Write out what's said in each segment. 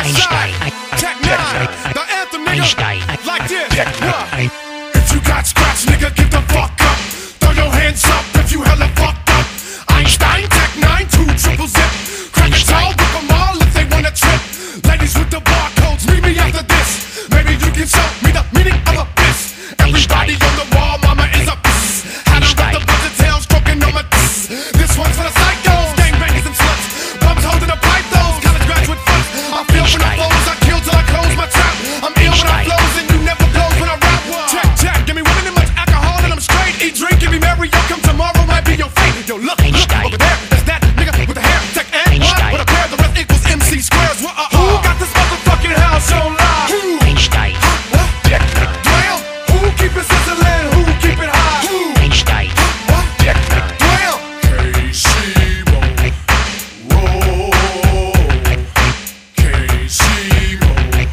Einstein, Tech 9, the anthem, nigga, like this. If you got scratch, nigga, get the fuck up. Throw your hands up if you hella fucked up. Einstein, Tech 9, 2 triple zip. Crack a toe, whip them all if they wanna trip. Ladies with the barcodes, meet me after this. Maybe you can show me the meaning of a piss. Everybody on the wall, mama is a piss. Had to rub the bunch of tails, stroking on my piss. This one's for the psychos, gangbangers and sluts. Bums holding a pipe, those college graduate fucks. I feel when I flows, I kill till I close my trap. I'm ill when I flows and you never blows when I rap. Check, give me one and much alcohol and I'm straight. Eat, drink, give me merry, yo, come tomorrow might be your fate. Yo, look over there, that's that nigga with the hair. Tech and one, with a pair, the rest equals MC squares. Who got this motherfucking house on live? Einstein. Well, who keep it sizzling? Who keep it high? Einstein. Well, K-C-Mo, roll. K-C-Mo,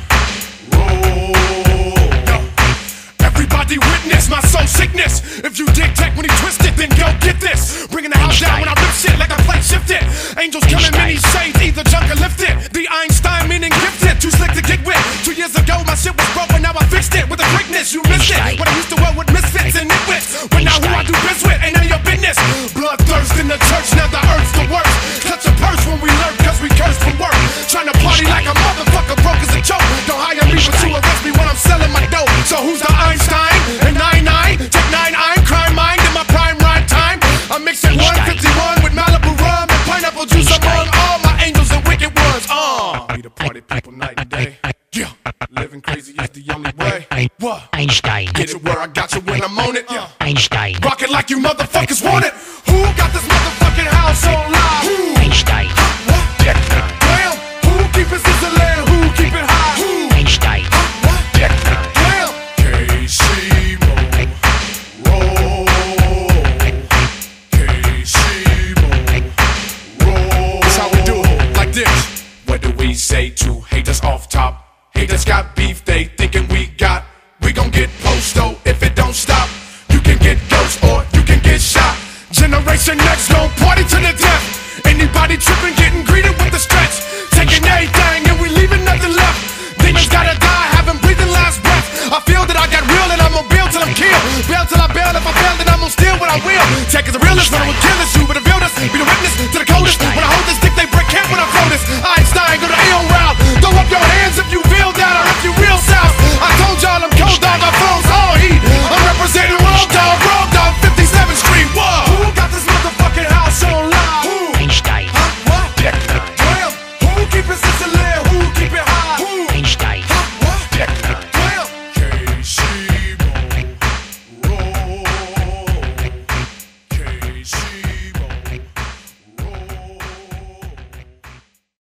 roll. Yo, everybody witness my soul sickness. If you dig tech when he twisted, then go get this. Bringing the house down when I rip shit like I play shifted. Angels come in many shades, either junk or lifted. The Einstein meaning gifted, too slick to get with. 2 years ago my shit was broke, but now I fixed it with a quickness. You missed it when I used to work with misfits and nitwits. But now who I do biz with ain't none of your business. Bloodthirst in the church, now the earth's the worst. Touch a purse when we lurk, cause we curse from work. Trying to party like a motherfucker, broke as a joke. Don't hire me, but you arrest me when I'm selling my dope. So who's the Einstein? And 9-9, Tech 9, I'm crime mind in my prime rhyme time. I'm mixing 151 with Malibu rum and pineapple juice among all my angels and wicked ones. We the party people night and day. Yeah, living crazy is the only way. What? Einstein. Get it where I got you when I'm on it. Einstein. Rock it like you motherfuckers want it. Who got this motherfucking house on live? Einstein. Damn, who keep it sizzling? Who keep it high? Einstein. Damn, K-C-Mo, roll. K-C-Mo, roll. That's how we do it, like this. What do we say to haters off top? Haters got beef, they thinking we got. We gon' get posto if it don't stop. You can get ghost or you can get shot. Generation X gon' party to the death. Anybody trippin', getting